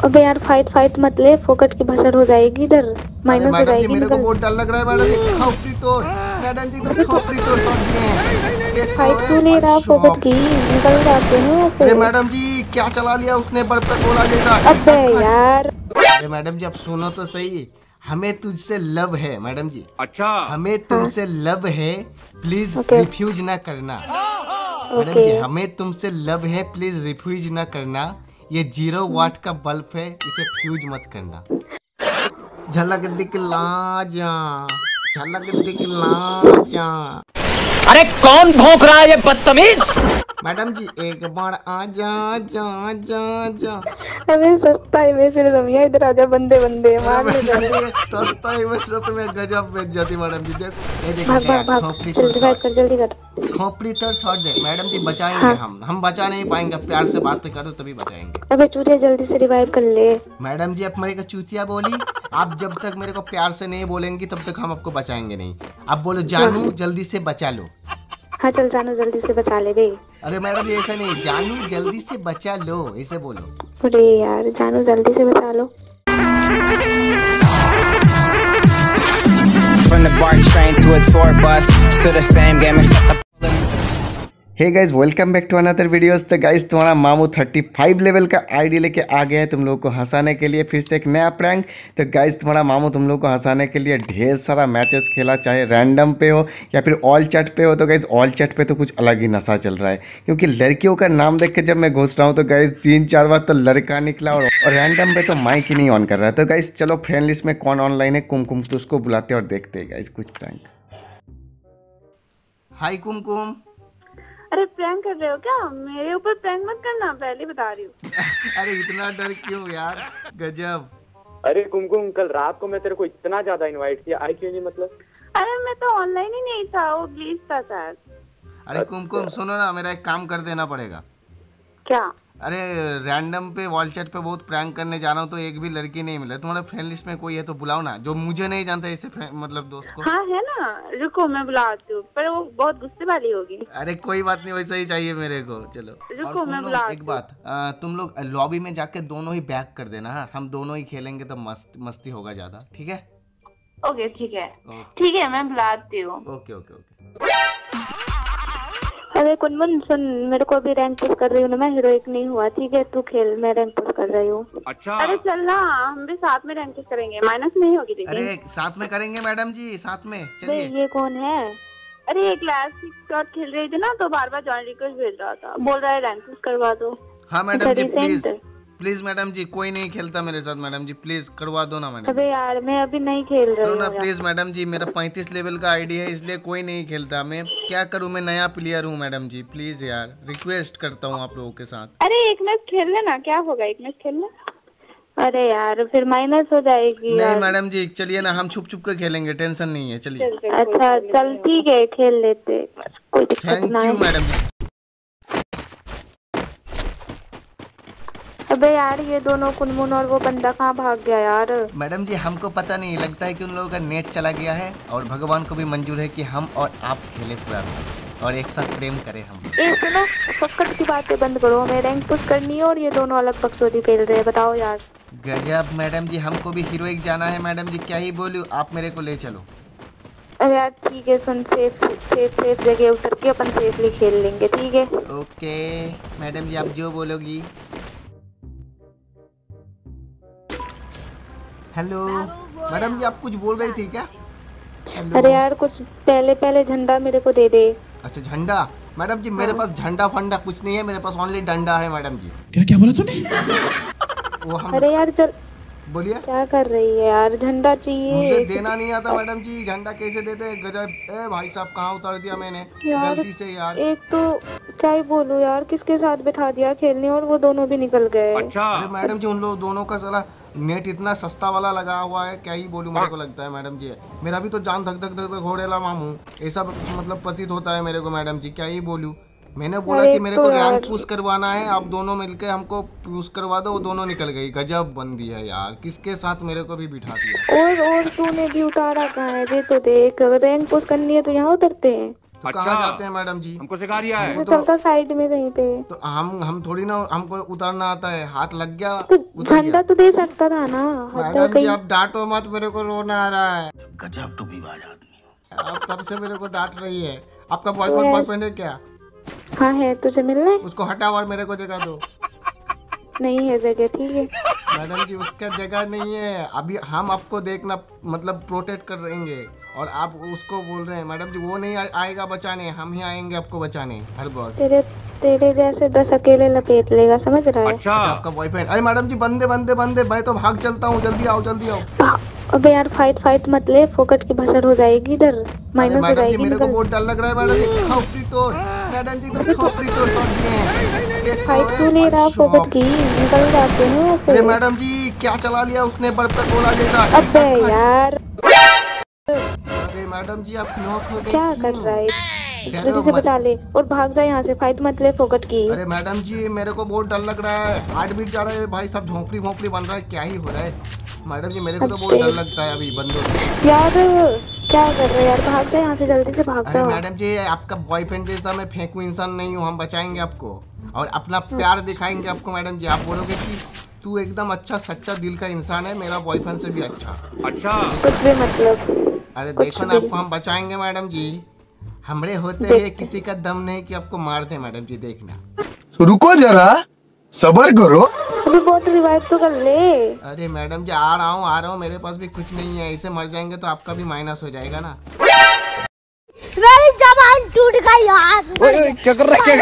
अबे यार fight fight मत ले, फोकट की भसड़ हो जाएगी इधर, माइनस हो जाएगी। मेरे को बहुत डर लग रहा है मैडम जी। खोपड़ी तोड़ मैडम जी, एकदम खोपड़ी तोड़ शॉट दिए हैं। फाइट क्यों ले रहा फोकट की, निकल जाते हैं ऐसे। अरे मैडम जी क्या चला लिया उसने, बर्तन गोला जैसा। अबे यार अरे मैडम जी अब सुनो तो सही, हमें तुझसे लव है मैडम जी। अच्छा हमें तुमसे लव है, प्लीज रिफ्यूज ना करना। मैडम जी हमें तुमसे लव है, प्लीज रिफ्यूज ना करना। ये 0 वाट का बल्ब है, इसे फ्यूज मत करना। झलक दिखला जा, झलक दिखला जा। अरे कौन भौंक रहा है ये बदतमीज। मैडम जी एक बार आ जा जा जा जा। अबे सस्ता है वे सिर जमिया, इधर आजा बंदे बंदे मार ले जाने। सस्ता ही बस में गजब बेच जाती मैडम जी। देखो ये देखो भाग भाग भाग, जल्दी कर जल्दी कर। खोपड़ी तो शॉट दे मैडम जी, बचाएंगे। हाँ। हम बचा नहीं पाएंगे, प्यार से बात करो तभी बचाएंगे। अबे चूतिया जल्दी से रिवाइव कर ले। मैडम जी अब मेरे को चूतिया बोली, आप जब तक मेरे को प्यार से नहीं बोलेंगी तब तक हम आपको बचाएंगे नहीं। अब बोलो जानू जल्दी से बचा लो। हाँ चल जानू जल्दी से बचा ले बे। अरे मैडम ये ऐसा नहीं, जानू जल्दी से बचा लो ऐसे बोलो। अरे यार जानू जल्दी से बचा लो। From the BART train to a tour bus, still the same game except the hey guys welcome back to another videos. तो गाइज तुम्हारा मामू 35 लेवल का आईडी लेके आ गया है तुम लोगों को हंसाने के लिए, फिर से एक नया प्रैंक। तो गाइज तुम्हारा मामू तुम लोगों को हंसाने के लिए ढेर सारा मैचेस खेला, चाहे रैंडम पे हो या फिर ऑल चैट पे हो। तो गाइज ऑल चैट पे तो कुछ अलग ही नशा चल रहा है, क्योंकि लड़कियों का नाम देख के जब मैं घुस रहा हूँ तो गाइज 3-4 बार तो लड़का निकला, और रैंडम पे तो माइक ही नहीं ऑन कर रहा है। तो गाइज चलो फ्रेंड लिस्ट में कौन ऑनलाइन है, कुमकुम, तो उसको बुलाते और देखते हैं गाइज कुछ प्रैंक। हाय कुमकुम। अरे प्रैंक कर रहे हो क्या? मेरे ऊपर प्रैंक मत करना, पहले बता रही हूँ। अरे इतना डर क्यों यार, गजब। अरे कुमकुम कल रात को मैं तेरे को इतना ज्यादा इनवाइट किया, आई क्यों नहीं मतलब? अरे मैं तो ऑनलाइन ही नहीं था, वो ग्लिच था शायद। अरे कुमकुम सुनो ना, मेरा एक काम कर देना पड़ेगा। क्या? अरे रैंडम पे वॉल चैट पे बहुत प्रैंक करने जा रहा हूँ तो एक भी लड़की नहीं मिला। तुम्हारे फ्रेंड लिस्ट में कोई है तो बुलाओ ना, जो मुझे नहीं जानता इससे मतलब दोस्त को। हाँ है ना, रुको मैं बुलाती हूँ, पर वो बहुत गुस्से वाली होगी। अरे कोई बात नहीं, वैसा ही चाहिए मेरे को। चलो रुको मैं बुलाती हूँ। एक बात, तुम लोग लॉबी में जाके दोनों ही बैक कर देना। हाँ हम दोनों ही खेलेंगे तो मस्ती होगा ज्यादा, ठीक है? ओके ठीक है, ठीक है मैं बुलाती हूँ। Okay okay okay. अरे कुनमुन सुन, मेरे को अभी रैंक पुश कर रही हूँ ना मैं, हीरोइक नहीं हुआ, ठीक है? तू खेल, मैं रैंक पुश कर रही हूँ। अच्छा अरे चल ना, हम भी साथ में रैंक पुश करेंगे, माइनस नहीं होगी लेकिन। अरे साथ में करेंगे मैडम जी, साथ में चलिए। ये कौन है? अरे एक क्लास स्क्वाड खेल रही थी ना, तो बार बार जॉइन रिक्वेस्ट भेज रहा था, बोल रहा है रैंक पुश करवा दो। हाँ madam ji please please madam ji, कोई नहीं खेलता मेरे साथ मैडम जी, प्लीज करवा दो ना मैडम। अबे यार मैं अभी नहीं खेल रही हूँ ना प्लीज मैडम जी, मेरा 35 लेवल का आईडी है इसलिए कोई नहीं खेलता। मैं क्या करूँ, मैं नया प्लेयर हूँ मैडम जी, प्लीज यार रिक्वेस्ट करता हूँ आप लोगों के साथ। अरे एक मैच खेल लेना, क्या होगा एक मैच खेलना। अरे यार फिर माइनस हो जाएगी। नहीं मैडम जी चलिए ना, हम छुप छुप के खेलेंगे, टेंशन नहीं है, चलिए। अच्छा चल ठीक है, खेल लेते, कोई दिक्कत थैंक ना यू है। मैडम जी। अबे यार ये दोनों कुनमुन और वो बंदा कहाँ भाग गया यार? मैडम जी हमको पता नहीं, लगता है कि उन लोगों का नेट चला गया है, और भगवान को भी मंजूर है कि हम और आप खेले पूरा और एक साथ प्रेम करें हम। ए सुनो, फक्कट की बातें बंद करो, हमें रैंक पुश करनी है और ये दोनों अलग बकचोदी खेल रहे हैं, बताओ यार। गजब मैडम जी, हमको भी हीरोइक जाना है मैडम जी, क्या ही बोलूं, आप मेरे को ले चलो। अरे यार ठीक है, सुन, सेफ जगह उतर के अपन सेफली खेल लेंगे, ठीक है? ओके मैडम जी आप जो बोलोगी। हेलो मैडम जी, आप कुछ बोल रही थी क्या? अरे यार कुछ पहले झंडा मेरे को दे दे। अच्छा झंडा, मैडम जी मेरे पास झंडा फंडा कुछ नहीं है, मेरे पास ओनली डंडा है मैडम जी। क्या बोला तूने? वो हम अरे यार चल, बोलिए क्या कर रही है यार? झंडा चाहिए। मुझे देना नहीं आता मैडम जी, झंडा कैसे देते हैं? गजब। ए भाई साहब कहाँ उतार दिया मैंने गलती से यार। एक तो क्या ही बोलूं यार, किसके साथ बैठा दिया खेलने और वो दोनों भी निकल गए। अच्छा अरे मैडम जी उन लोग दोनों का साला नेट इतना सस्ता वाला लगा हुआ है, क्या ही बोलूं, मेरे को लगता है मैडम जी, मेरा भी तो जान धक धक धक धक हो रहा मामू, ऐसा मतलब प्रतीत होता है मेरे को मैडम जी, क्या ही बोलूं। मैंने बोला कि मेरे को रैंक पुश करवाना है, आप दोनों मिलके हमको पुश करवा दो, वो दोनों निकल गई। गजब बंदी है यार, किसके साथ मेरे को भी बिठा दिया। और तूने भी उतारा कहाँ है? जे तो देख, रैंक पुश करनी है तो यहाँ उतरते हैं। तो कहाँ जाते हैं मैडम जी? हमको सिखा रिया है। तो चलता साइड में कहीं पे। तो हम थोड़ी ना, हमको उतारना आता है, हाथ लग गया तो उतर झंडा गया। तो दे सकता था ना। मैडम जी आप डांटो मत, मेरे को रोना आ रहा है। गजब टू बीवाज आदमी। आप तब से मेरे को डांट रही है। आपका बॉयफ्रेंड है क्या? हाँ है, तुझे मिलना है? उसको हटाओ और मेरे को जगह दो। नहीं है जगह, ठीक है। मैडम जी उसका जगह नहीं है, अभी हम आपको देखना मतलब प्रोटेक्ट कर रहेंगे और आप उसको बोल रहे हैं। मैडम जी वो नहीं आएगा बचाने, हम ही आएंगे आपको बचाने हर बार। तेरे जैसे 10 अकेले लपेट लेगा, समझ रहा है? अच्छा आपका बॉयफ्रेंड। अरे मैडम जी बंदे बंदे बंदे, मैं तो भाग चलता हूँ, जल्दी आओ जल्दी आओ। अबे यार फाइट मत ले, फोकट की भसड़ हो जाएगी इधर, माइनस हो मैडम जी जाएगी। मेरे को बहुत डर लग रहा है मैडम जी। खोपड़ी तोड़ मैडम जी, एकदम खोपड़ी तोड़ दिए हैं। फाइट क्यों ले रहा फोकट की? निकल जाते हैं ऐसे। अरे मैडम जी क्या चला लिया उसने, बर्फ का गोला जैसा। अबे यार अरे मैडम जी आप नॉक हो गए। क्या कर रहा है? जल्दी से बचा ले और भाग जा यहाँ से, फाइट मत ले फोकट की। अरे मैडम जी मेरे को बहुत डर लग रहा है, हार्ट बीट जा रहा है भाई, सब झोंपड़ी भोंपड़ी बन रहा है, क्या ही हो रहा है। मैडम जी मेरे को तो बहुत डर लगता है अभी बंदों से। यार क्या कर रहे हैं यार, भाग जा यहाँ से, जल्दी से भाग अरे जाओ। मैडम जी आपका बॉयफ्रेंड जैसा मैं फेंकू इंसान नहीं हूँ, हम बचाएंगे आपको और अपना प्यार दिखाएंगे आपको। मैडम जी आप बोलोगे कि तू एकदम अच्छा सच्चा दिल का इंसान है, मेरा बॉयफ्रेंड से भी अच्छा। अच्छा कुछ भी मतलब। अरे देखो ना आपको हम बचाएंगे मैडम जी, हमरे होते हैं किसी का दम नहीं कि आपको मार दे। मैडम जी देखना। रुको जरा सबर करो। अभी बहुत रिवाइव तो कर ले। अरे मैडम जी आ रहा हूँ, मेरे पास भी कुछ नहीं है, ऐसे मर जाएंगे तो आपका भी माइनस हो जाएगा ना। मेरी जबान टूट गई यार। क्या कर रहा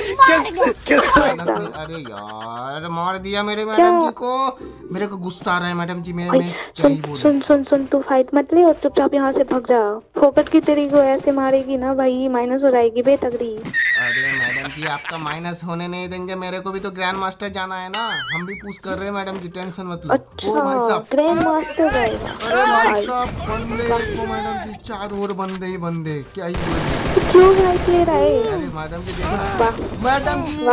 है? अरे यार मार दिया मेरे मैडम जी को, मेरे को गुस्सा आ रहा है मैडम जी। मैं क्या ही बोलूं। सुन तू फाइट मत ले और चुपचाप यहाँ से भाग जा। फोकट की तेरी को ऐसे मारेगी ना भाई, माइनस हो जाएगी बेतगड़ी। अरे मैडम जी आपका माइनस होने नहीं देंगे, मेरे को भी तो ग्रैंड मास्टर जाना है ना, हम भी पूछ कर रहे हैं मैडम जी, टेंशन मत लो। अच्छा ग्रैंड मास्टर जाएगा। अरे भाई साहब बंदे देखो मैडम जी, चारों ओर बंदे ही बंदे, क्या ही बोले। क्यों फाइट ले रहा है? अरे मैडम जी देखो मैडम जी।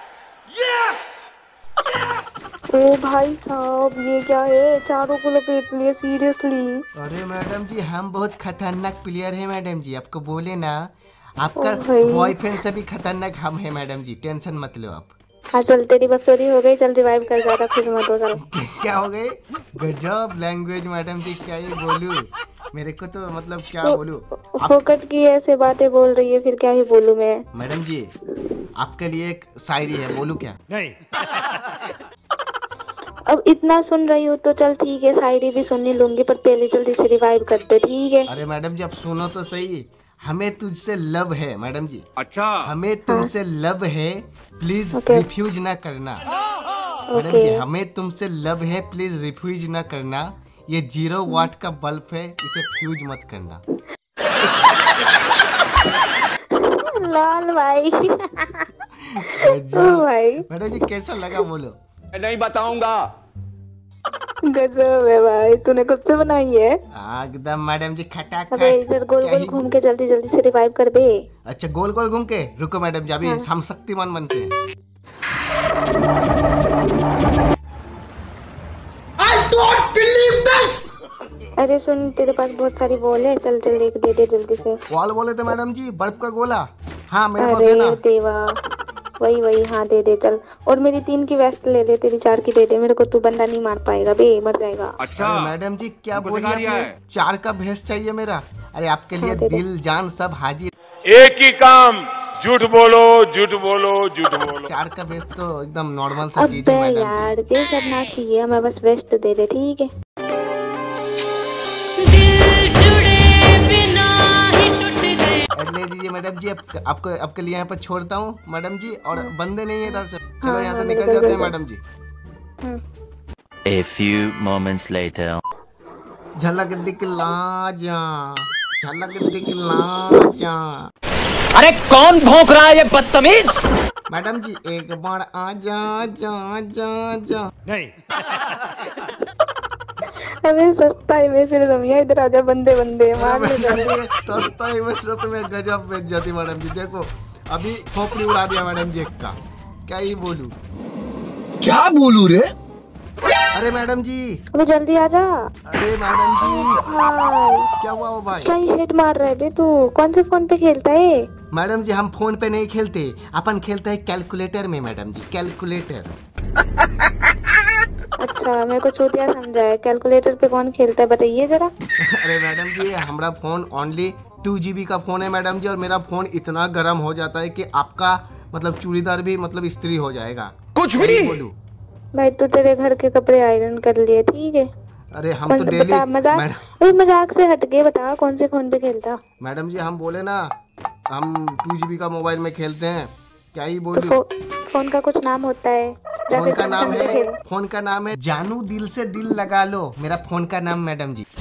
ओ भाई साहब ये क्या है, चारों को लपेट लिए सीरियसली। अरे मैडम जी हम बहुत खतरनाक प्लेयर है मैडम जी, आपको बोले ना, आपका ओ भाई। बॉयफ्रेंड से भी खतरनाक हम है मैडम जी, टेंशन मत लो आप। हाँ चल तेरी बकचोदी हो गई, चल रिवाइव कर, ज्यादा खुश मत हो। चल क्या हो गए? गजब लैंग्वेज मैडम जी, क्या ही बोलूं, मेरे को तो मतलब क्या बोलूं। फोकट की ऐसे बातें बोल रही है, फिर क्या ही बोलूं मैं। मैडम जी आपके लिए एक शायरी है, बोलूं क्या? नहीं। अब इतना सुन रही हो तो चल ठीक है, शायरी भी सुनने लूंगी, पर पहले जल्दी से रिवाइव कर दे, ठीक है? अरे मैडम जी आप सुनो तो सही, हमें तुझसे लव है मैडम जी। अच्छा हमें तुमसे लव है, प्लीज ओके। रिफ्यूज ना करना। मैडम जी हमें तुमसे लव है, प्लीज रिफ्यूज ना करना, ये 0 वाट का बल्ब है, इसे फ्यूज मत करना। लाल भाई। गजब। भाई मैडम जी कैसा लगा बोलो? मैं नहीं बताऊंगा। गजब है भाई, तूने खुद से बनाई है? एकदम मैडम जी खटाखट। अबे इधर गोल क्या गोल ही- घूम के जल्दी जल्दी से रिवाइव कर बे। अच्छा गोल गोल घूम के रुको मैडम जी, अभी हाँ। हम शक्तिमान बनते हैं। अरे सुन तेरे पास बहुत सारी बॉल है, चल चल एक दे दे जल्दी से। बॉल बोले थे मैडम जी, बर्फ का गोला। हाँ मेरे पास है अरे ना। देवा वही हाँ दे दे चल, और मेरी 3 की वेस्ट ले ले, तेरी 4 की दे दे, मेरे को तू बंदा नहीं मार पाएगा बे, मर जाएगा। अच्छा अरे मैडम जी क्या हमको बोलिए सिखा दिया आपने? है। 4 का भेस चाहिए मेरा। अरे आपके लिए हाँ, दे दे। दिल जान सब हाजिर। एक ही काम, झूठ बोलो झूठ बोलो झूठ बोलो। 4 का भेस तो एकदम नॉर्मल सा चीज अबे है मैडम यार ये सब ना चाहिए हमें, बस वेस्ट दे दे, ठीक है? ले लीजिए मैडम जी, आपको आपके लिए यहाँ पर छोड़ता हूँ मैडम जी, और बंदे नहीं है इधर से, चलो हाँ, यहाँ से हाँ, निकल निकल जाते हैं जाओ। Madam ji. A few moments later. झलक दिखला जा, झलक दिखला जा। अरे कौन भौंक रहा है ये बदतमीज? मैडम जी एक बार आ जा जा जा जा। नहीं। अबे सस्ता है में सिर्फ जमिया, इधर आजा, बंदे बंदे मार ले जाने। सस्ता ही में सस्ता में गजब बेच जाती मैडम जी। देखो अभी खोपड़ी उड़ा दिया मैडम जी एक का, क्या ही बोलूं। क्या बोलू रे? अरे अरे मैडम जी, अबे जल्दी आ जा। अरे मैडम जी, हाय, क्या हुआ वो भाई? सही हेड मार रहा है बे तू। कौन से फोन पे खेलता है? मैडम जी हम फोन पे नहीं खेलते, अपन खेलते हैं कैलकुलेटर में मैडम जी, कैलकुलेटर। अच्छा, मेरे को चूतिया समझा है। कैलकुलेटर पे कौन खेलता है बताइए जरा। अरे मैडम जी हमारा फोन ओनली 2 GB का फोन है मैडम जी, और मेरा फोन इतना गर्म हो जाता है कि आपका मतलब चूड़ीदार भी मतलब इस्त्री हो जाएगा। कुछ भी बोलूं? भाई तू तेरे घर के कपड़े आयरन कर लिए, ठीक है। अरे हम तो डेली बता, मजाक से हटके बता कौन से फोन पे खेलता। मैडम जी हम बोले ना, हम 2 GB का मोबाइल में खेलते हैं, क्या ही बोलूं। तो फोन का कुछ नाम होता है। फोन का नाम है जानू दिल से दिल लगा लो, मेरा फोन का नाम मैडम जी।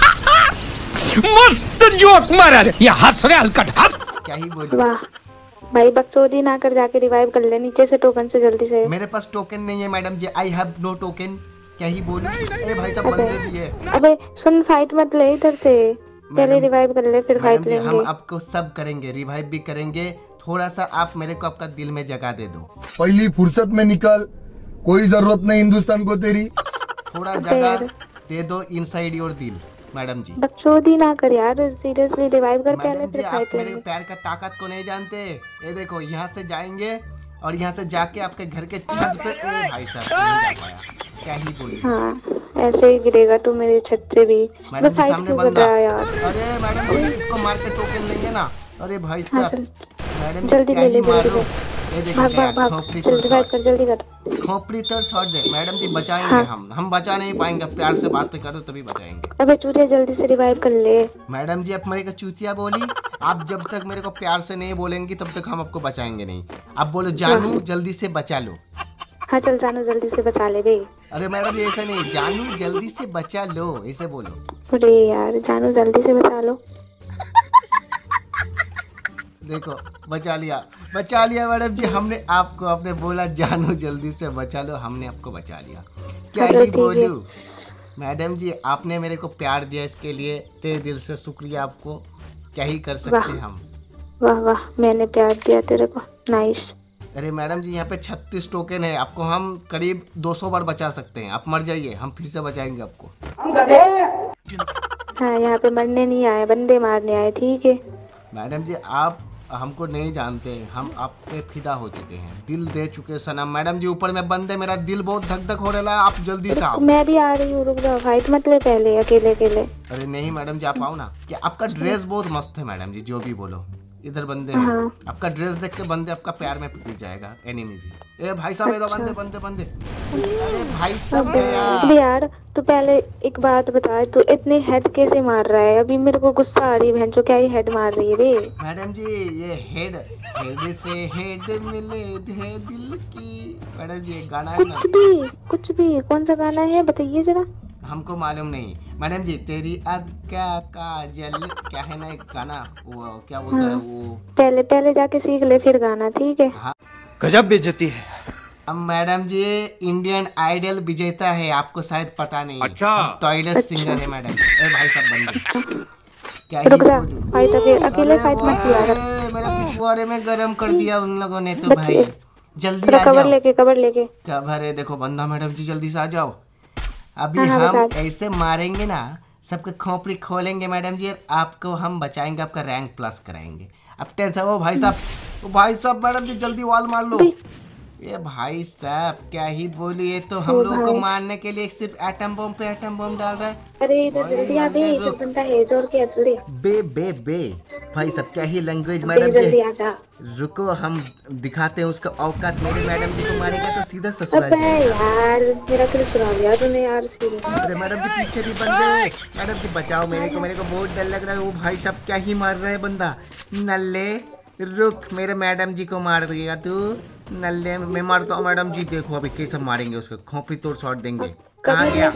मस्त जोक मारा रे, ये हंस रहे हलकट हंस। क्या ही बोलूं। वाह भाई, बकचोदी ना कर, जाके रिवाइव कर ले नीचे से टोकन से जल्दी से। मेरे पास टोकन नहीं है madam ji, I have no token. क्या ही बोलूं। ए भाई साहब बंदे भी है। अबे सुन, फाइट मत ले इधर से, पहले रिवाइव कर ले फिर फाइट लेंगे। हम आपको सब करेंगे, रिवाइव भी करेंगे। थोड़ा सा आप मेरे को आपका दिल में जगह दे दो। पहली फुर्सत में निकल, कोई जरूरत नहीं हिंदुस्तान को तेरी। थोड़ा जगह दे दो इनसाइड योर दिल मैडम जी। बकचोदी ना कर यार, सीरियसली रिवाइव कर पहले फिर फाइट लेंगे। मेरे प्यार का ताकत को नहीं जानते। ये देखो यहाँ से जाएंगे और यहाँ से जाके आपके घर के छत पे। भाई साहब नहीं जा पाया, क्या ही बोली। हाँ ऐसे ही गिरेगा तू मेरे छत से भी। मैडम जी सामने बंदा। यार अरे मैडम जी इसको मार के टोकन लेंगे ना। अरे भाई साहब मैडम जल्दी ले ले, जल्दी ये देखो जल्दी कर। खोपड़ी तो शॉट दे मैडम जी, बचाएंगे। हम बचा नहीं पाएंगे, प्यार से बात करो तभी बचाएंगे। अबे चूतिया जल्दी से रिवाइव कर ले। मैडम जी आप मेरे को चूतिया बोली, आप जब तक मेरे को प्यार से नहीं बोलेंगी तब तक हम आपको बचाएंगे नहीं। आप बोलो जानू जल्दी से बचा लो। हाँ चल जानू जल्दी से बचा ले बे। अरे मैडम ये ऐसा नहीं, जानू जल्दी से बचा लो ऐसे बोलो। अरे यार जानू जल्दी से बचा लो। देखो बचा लिया मैडम जी, हमने आपको, आपने बोला जानू जल्दी से बचा लो, हमने आपको बचा लिया। क्या ही बोलूं मैडम जी, आपने मेरे को प्यार दिया, इसके लिए तहे दिल से शुक्रिया आपको। क्या ही कर सकते हैं हम। वाह वाह, मैंने प्यार दिया तेरे को, नाइस। अरे मैडम जी यहाँ पे 36 टोकन है, आपको हम करीब 200 बार बचा सकते हैं। आप मर जाइए, हम फिर से बचाएंगे आपको। हाँ यहाँ पे मरने नहीं आए, बंदे मारने आए, ठीक है। मैडम जी आप हमको नहीं जानते, हम आप पे फिदा हो चुके हैं, दिल दे चुके सनम। मैडम जी ऊपर में बंदे, मेरा दिल बहुत धक धक हो रहा है, आप जल्दी से आओ। मैं भी आ रही हूँ, रुक जाओ, फाइट मत ले पहले अकेले अकेले। अरे नहीं मैडम जी आप आओ ना। क्या आपका ड्रेस बहुत मस्त है मैडम जी, जो भी बोलो। इधर बंदे हैं। हाँ। आपका ड्रेस देख के बंदे आपका प्यार में पड़ जाएगा, एनिमी भी। ए भाई साहब ये तो बंदे। अरे भाई साहब यार तू पहले एक बात बता, तू इतने हेड कैसे मार रहा है? अभी मेरे को गुस्सा आ रही है, बहन जो क्या ही हेड मार रही है बे। मैडम जी ये हेड से हेड मिले थे दिल की। मैडम जी एक गाना है ना। कुछ भी कौन सा गाना है बताइए जरा। हमको मालूम नहीं मैडम जी। तेरी अद क्या काजल, क्या है ना एक गाना, वो क्या बोलता है वो। पहले जाके सीख ले फिर गाना, ठीक है। हाँ। गजब बेइज्जती है। अब मैडम जी इंडियन आइडल विजेता है, आपको शायद पता नहीं। अच्छा। टॉयलेट सिंगर है मैडम। ए भाई सब बंदे क्या ही बोलूं। फाइट अकेले फाइट मत किया कर। मेरा पिछवाड़े में गरम कर दिया उन लोगों ने तो भाई। जल्दी आ जाओ। कवर लेके कवर है, देखो बंदा। मैडम जी जल्दी से आ जाओ। अभी हम ऐसे मारेंगे ना, सबके खोपड़ी खोलेंगे मैडम जी, आपको हम बचाएंगे, आपका रैंक प्लस कराएंगे। अब टेंशन हो भाई साहब मैडम जी जल्दी वॉल मार लो। ये भाई साहब क्या ही बोलिए, तो हम लोगों को मारने के लिए सिर्फ एटम बम पे एटम बम डाल रहा है। अरे इधर जल्दी आ बे, इधर बंदा है जोर के जल्दी। बे भाई सब क्या ही लैंग्वेज मैडम जी। जल्दी आ जा। रुको हम दिखाते हैं उसका औकात। मेरे मैडम जी को मारेगा तो सीधा ससुराल जाएगा। यार मेरा किल चुरा लिया तूने यार, सीरियस। अरे मैडम जी पीछे भी बंदे। मैडम जी बचाओ मेरे को बहुत डर लग रहा है। वो भाई साहब क्या ही मार रहा है बंदा। नल्ले रुक, मेरे मैडम जी को मार दिया तू। नल्ले मैं मारता हूँ मैडम जी। देखो अभी कैसे मारेंगे उसको, खोपड़ी तोड़ शॉट देंगे। कहाँ गया?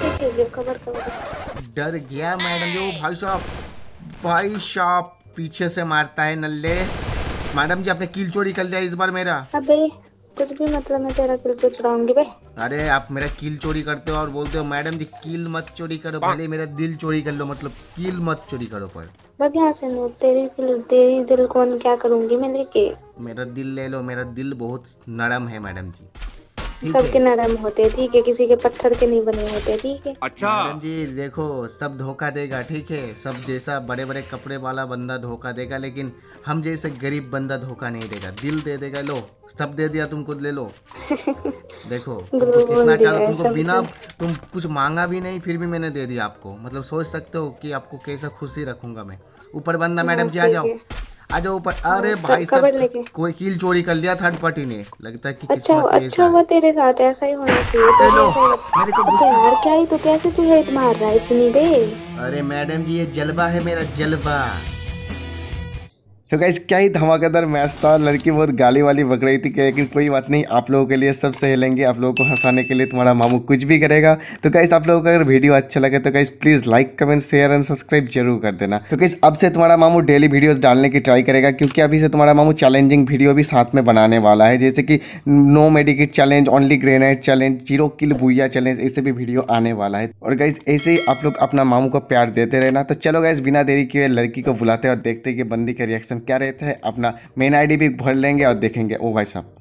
डर गया मैडम जी। वो भाई साहब पीछे से मारता है नल्ले। मैडम जी आपने किल चोरी कर लिया इस बार मेरा। अबे कुछ भी मतलब मैं तेरा किल तो चुराऊंगी बे। अरे आप मेरा किल चोरी करते हो और बोलते हो मैडम जी किल मत चोरी करो, भले मेरा दिल चोरी कर लो, मतलब किल मत चोरी करो। पर बस यहाँ से नो, तेरी दिल कौन क्या करूंगी मैं लेके। मेरा दिल ले लो, मेरा दिल बहुत नरम है मैडम जी। सबके नरम होते हैं, ठीक है, किसी के पत्थर के नहीं बने होते, ठीक है। अच्छा मैडम जी देखो, सब धोखा देगा, ठीक है, सब जैसा बड़े बड़े कपड़े वाला बंदा धोखा देगा, लेकिन हम जैसे गरीब बंदा धोखा नहीं देगा, दिल दे देगा। लो सब दे दिया, तुम खुद ले लो। देखो तुमको कितना चाहो, तुमको बिना तुम कुछ मांगा भी नहीं फिर भी मैंने दे दिया आपको। मतलब सोच सकते हो कि आपको कैसा खुशी रखूंगा मैं। ऊपर बंदा मैडम जी आ जाओ, आ जाओ ऊपर। अरे भाई साहब कोई कील चोरी कर लिया थर्ड पार्टी ने, लगता है कि अच्छा हुआ तेरे साथ, ऐसा ही होना चाहिए। लो मेरे को गुस्सा। यार क्या ही तो, कैसे तू हेट मार रहा है इतनी देर? अरे मैडम जी ये जलवा है मेरा, जलवा। तो गाइस क्या ही धमाकेदार मैच था। लड़की बहुत गाली वाली बक रही थी, लेकिन कोई बात नहीं, आप लोगों के लिए सब सह लेंगे। आप लोगों को हंसाने के लिए तुम्हारा मामू कुछ भी करेगा। तो गाइस आप लोगों को अगर वीडियो अच्छा लगे तो guys please like comment share and subscribe जरूर कर देना। तो गाइस अब से तुम्हारा मामू डेली वीडियोस डालने की ट्राई करेगा, क्योंकि अभी से तुम्हारा मामू चैलेंजिंग वीडियो भी साथ में बनाने वाला है, जैसे कि no medkit challenge, only grenade challenge, 0 kill booyah challenge, ऐसे भी वीडियो आने वाला है। और गाइस ऐसे ही आप लोग अपना मामू को प्यार देते रहना। तो चलो गाइस बिना देरी किए लड़की को बुलाते हैं और देखते हैं कि बंदी का रिएक्शन क्या रहता है। अपना मेन आईडी भी भर लेंगे और देखेंगे। ओ भाई साहब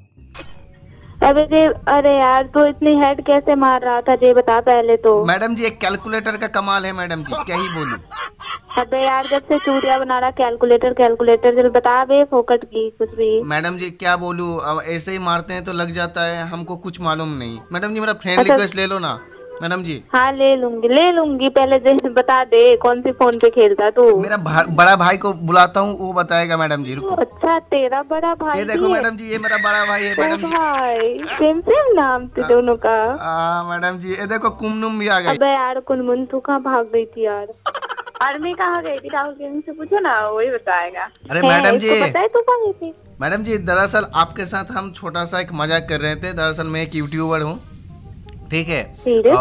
अरे यार तू इतनी हेड कैसे मार रहा था, ये बता पहले तो। मैडम जी एक कैलकुलेटर का कमाल है मैडम जी, क्या ही बोलूं। अबे यार जब से चूड़िया बना रहा कैलकुलेटर चल बता बे, फोकट की कुछ भी। मैडम जी क्या बोलूं, अब ऐसे ही मारते हैं तो लग जाता है, हमको कुछ मालूम नहीं। मैडम जी मेरा फ्रेंड रिक्वेस्ट ले लो ना मैडम जी। हाँ ले लूंगी, पहले बता दे कौन सी फोन पे खेलता तू। मेरा बड़ा भाई को बुलाता हूँ, वो बताएगा मैडम जी। रुको। अच्छा तेरा बड़ा भाई, ये देखो मैडम जी, ये मेरा बड़ा भाई है मैडम जी। भाई सेम नाम थे दोनों का। मैडम जी ये देखो कुमनुम भी आ गई। अबे यार कुनमुन तू कहाँ भाग गई थी यार? आर्मी कहाँ गई थी? राहुल गेमिंग से पूछो ना, वही बताएगा। अरे मैडम जी पता है तू कहाँ गई थी? मैडम जी दरअसल आपके साथ हम छोटा सा एक मजाक कर रहे थे। दरअसल मैं एक यूट्यूबर हूँ, ठीक है।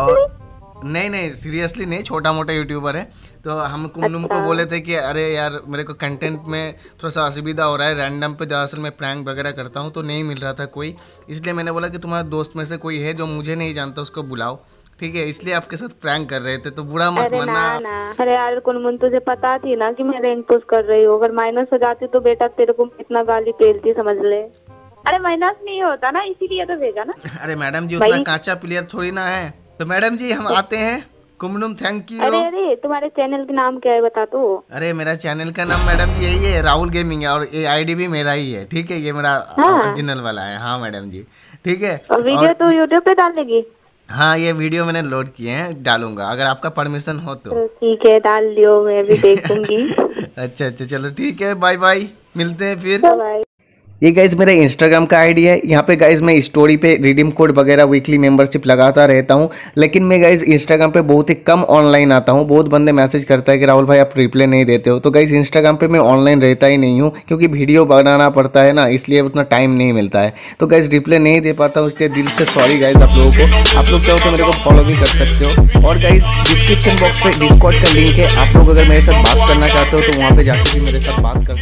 और नहीं सीरियसली नहीं, छोटा मोटा यूट्यूबर है। तो हम कुमनुम को बोले थे कि अरे यार मेरे को कंटेंट में थोड़ा सा असुविधा हो रहा है, रैंडम पे दरअसल मैं प्रैंक वगैरह करता हूँ तो नहीं मिल रहा था कोई, इसलिए मैंने बोला कि तुम्हारे दोस्त में से कोई है जो मुझे नहीं जानता, उसको बुलाओ, ठीक है। इसलिए आपके साथ प्रैंक कर रहे थे, तो बुरा मत मानना। अरे यार कुनमुन तुझे पता थी ना कि मैं रैंक पुश कर रही हूँ, अगर माइनस हो जाती तो बेटा तेरे को इतना गाली पेलती, समझ ले। अरे माइनस नहीं होता ना, इसीलिए तो भेजा ना। अरे मैडम जी उतना कांचा प्लेयर थोड़ी ना है। तो मैडम जी हम आते हैं। Kumnum thank you. अरे तुम्हारे चैनल का नाम क्या है बता तो। अरे मेरा चैनल का नाम मैडम जी यही है, राहुल गेमिंग है, और ये आईडी भी मेरा ही है, ठीक है। ये मेरा ओरिजिनल वाला है। हाँ मैडम जी ठीक है। और वीडियो तो यूट्यूब पे डालेगी? हाँ ये वीडियो मैंने लोड किए हैं, डालूंगा अगर आपका परमिशन हो तो। ठीक है डाल लियो, मैं भी देखूंगी। अच्छा चलो ठीक है, बाय बाय, मिलते हैं फिर। बाय। ये गाइज मेरा इंस्टाग्राम का आईडी है। यहाँ पे गाइज मैं स्टोरी पे रिडीम कोड वगैरह वीकली मेंबरशिप लगाता रहता हूँ, लेकिन मैं गाइज इंस्टाग्राम पे बहुत ही कम ऑनलाइन आता हूँ। बहुत बंदे मैसेज करता है कि राहुल भाई आप रिप्लाई नहीं देते हो। तो गाइज इंस्टाग्राम पे मैं ऑनलाइन रहता ही नहीं हूँ, क्योंकि वीडियो बनाना पड़ता है ना, इसलिए उतना टाइम नहीं मिलता है। तो गाइज रिप्लाई नहीं दे पाता हूँ, इसलिए दिल से सॉरी गाइज आप लोगों को। आप लोग चाहो तो मेरे को फॉलो भी कर सकते हो। और गाइज डिस्क्रिप्शन बॉक्स पे डिस्कॉर्ड का लिंक है, आप लोग अगर मेरे साथ बात करना चाहते हो तो वहाँ पे जाकर भी मेरे साथ बात कर